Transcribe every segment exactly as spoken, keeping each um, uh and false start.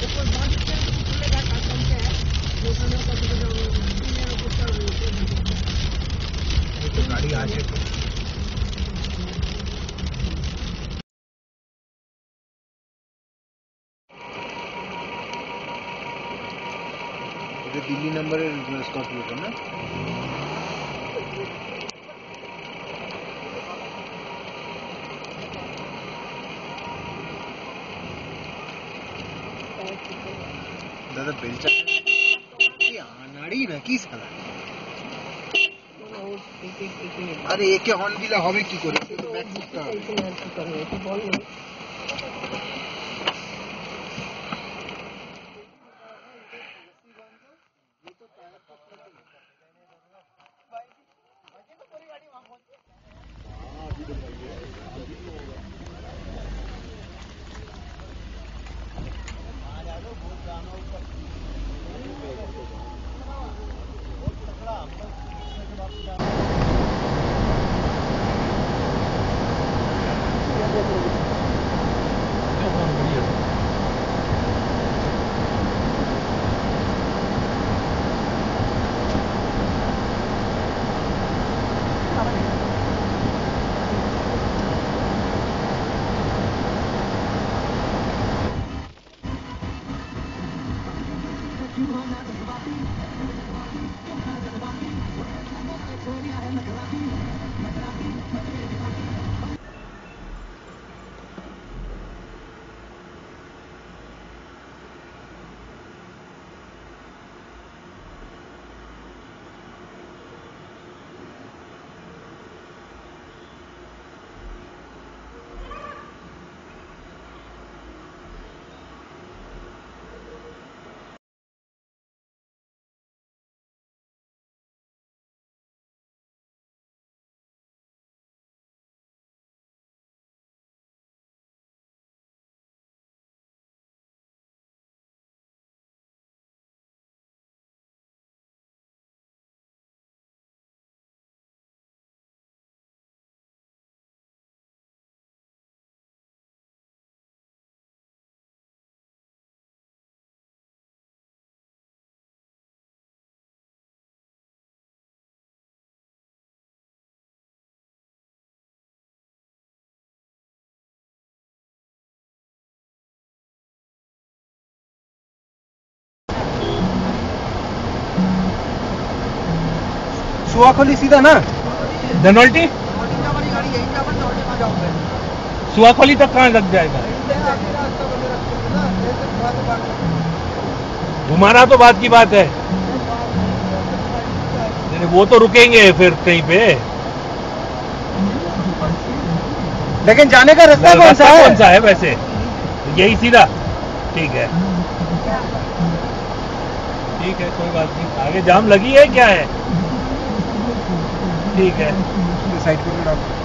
गाड़ी आ जाए तो दिल्ली नंबर स्कॉर्पियो का ना दादा बेलचा नाड़ी ना की साला अरे एके हॉर्न दिला হবে কি করে তো ব্যাক করতে হবে सुहाखोली सीधा ना धनौल्टी सुहाखोली तक कहाँ लग जाएगा घुमाना तो बात की बात है वो तो रुकेंगे फिर कहीं पे लेकिन जाने का रास्ता कौन सा है कौन सा है वैसे यही सीधा ठीक है ठीक है कोई बात नहीं आगे जाम लगी है क्या है ठीक है साइड पर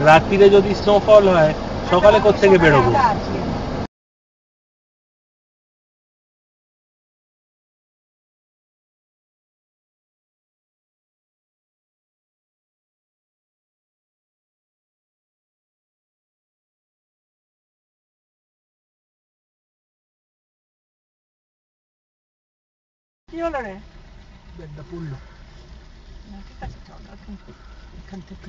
রাত্রিরে যদি স্নোফল হয় সকালে কোত্থেকে বেরোবো? কি হলো রে? ব্যাগটা পড়লো। ঠিক আছে, চল এখন এখান থেকে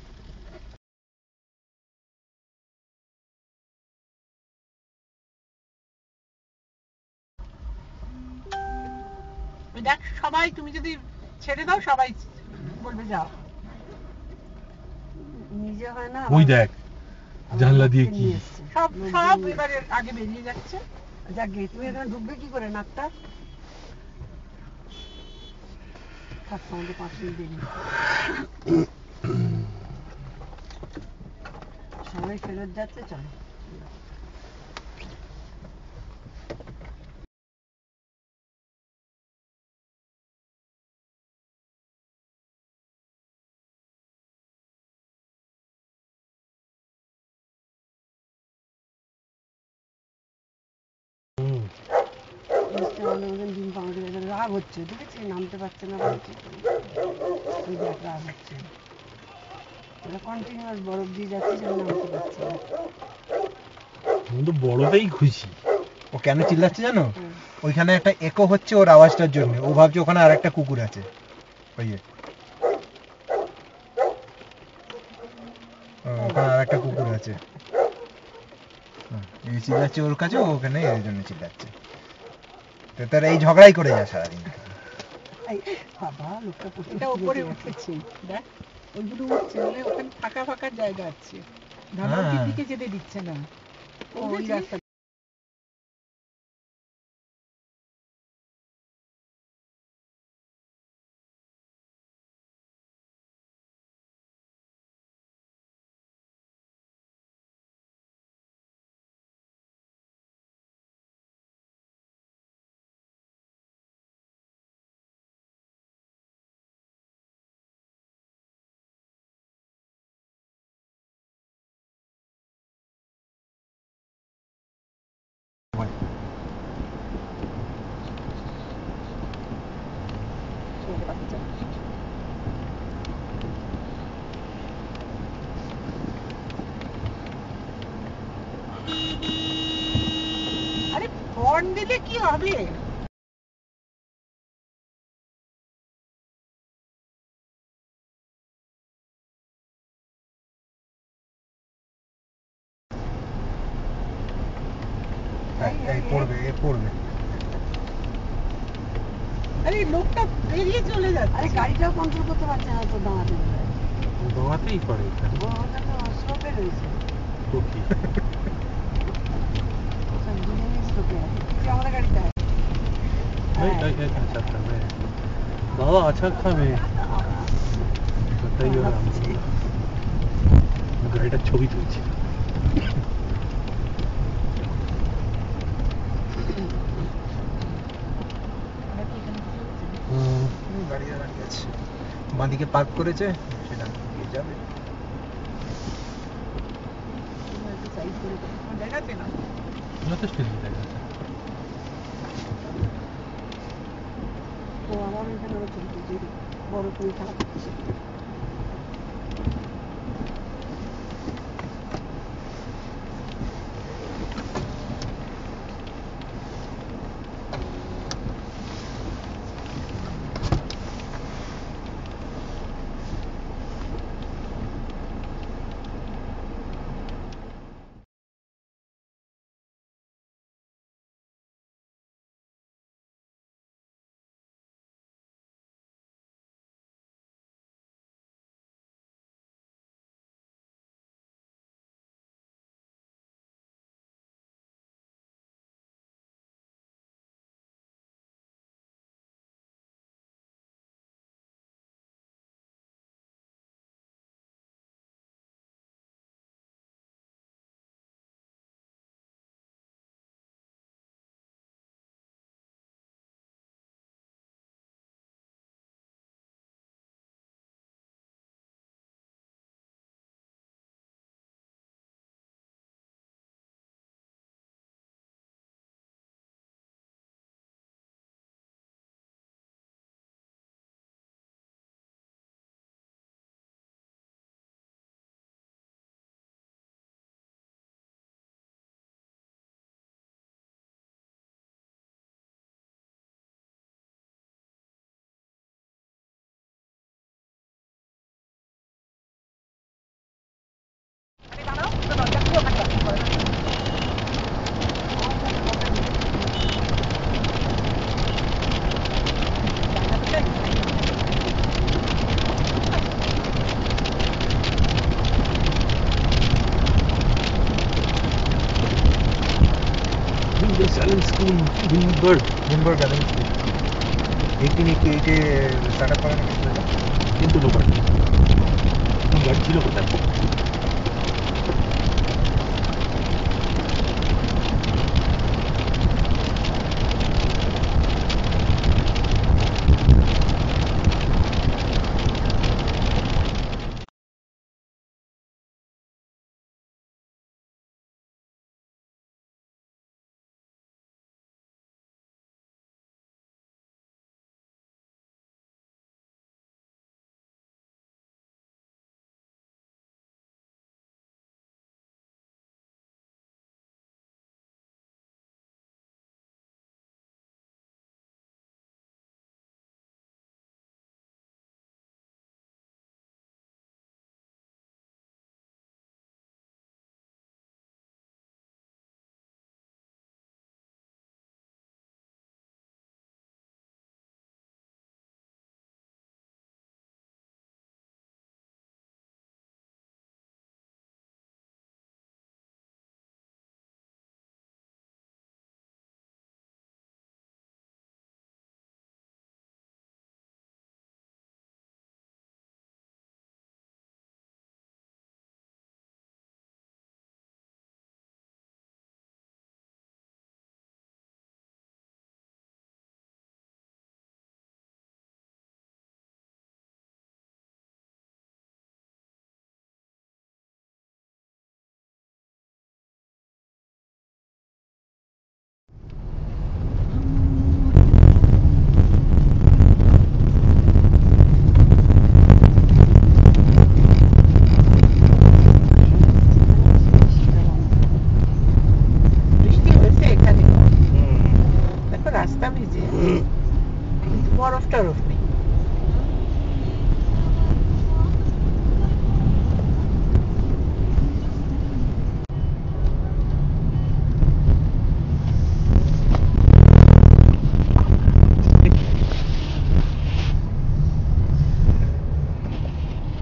দেখ, সবাই তুমি যদি ছেড়ে দাও সবাই বলবে যাও। নিজে হয় না, ওই দেখ জানলা দিয়ে কি সব সব এবারে আগে বেরিয়ে যাচ্ছে। যাক গে, তুমি এখানে ঢুকবে কি করে? নাকটা থাক, আমাদের পাঁচ মিনিট দেরি। সবাই ফেরত যাচ্ছে, চলো। রাগ হচ্ছে, দেখেছি নামতে পারছে না, বলছে ওই দেখ রাগ হচ্ছে। ওরা কন্টিনিউয়াস বরফ দিয়ে যাচ্ছে, সেটা নামতে পারছে না। আমি তো বড়তেই খুশি। ও কেন চিল্লাচ্ছে জানো? ওইখানে একটা একো হচ্ছে ওর আওয়াজটার জন্য। ও ভাবছে ওখানে আর একটা কুকুর আছে। ওই যে ওখানে আর একটা কুকুর আছে, এই চিল্লাচ্ছে ওর কাছে, ও ওখানে এই জন্য চিল্লাচ্ছে। তো তার এই ঝগড়াই করে যায় সারাদিন। বাবা, লোকটা এটা উপরে উঠেছে, দেখ ওইগুলো উঠছে, মানে ওখানে ফাঁকা ফাঁকা জায়গা আছে, ধানমন্ডির দিকে যেতে দিচ্ছে না ওই রাস্তা। আরে হর্ন দিলে কি হবে? এই পড়বে, এ পড়বে। আরে লোকটা বেরিয়ে চলে যাচ্ছে। আরে গাড়িটাও কন্ট্রোল করতে পারছে না তো, দাঁড়াতে দোয়াতেই পারে এখানে। ওটা তো স্লোপে রয়েছে। সত্যি সব দুজনেই স্লোপে আছে। তুই আমাদের গাড়িতে আয়। এই, এই, এই, আচ্ছা খাবে বাবা, আচ্ছা খাবে बताइए। গাড়িটার ছবি তুলছি। গাড়ি দাঁড়িয়ে আছে, বাঁদিকে পার্ক করেছে, সেটা দিয়ে যাবে। দেখাচ্ছে না, যথেষ্ট দেখা যাচ্ছে। ও আমার এখানে ছবি তুলছে, বড় করে খারাপ। চ্যালেঞ্জ স্কুল ভিনবার্গ ভিনবার্গ challenge school eighteen eighty eight start up করা নাকি স্কুলটা? কিন্তু লোকাল গাড়ি ছিল কোথায় বৃষ্টি হয়েছে এখানে, দেখো রাস্তা ভিজে, বরফ টরফ নেই।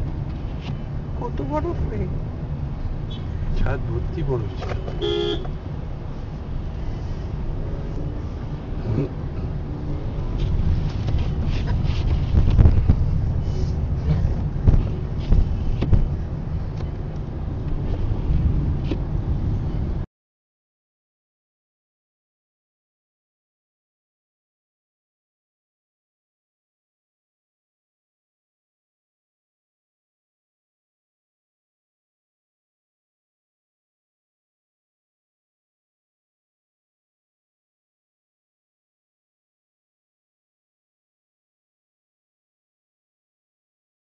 কত বরফ রে, ছাদ ভর্তি বড় ছিল।